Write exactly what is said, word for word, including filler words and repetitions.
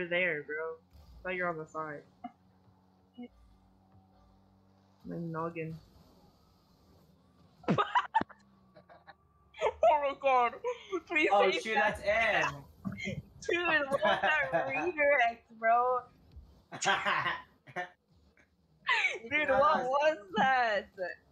there, bro. I thought you're on the side. My noggin. Oh my god! Please Oh say shoot, that. that's N. Dude, what was that redirect, bro? Dude, what was that?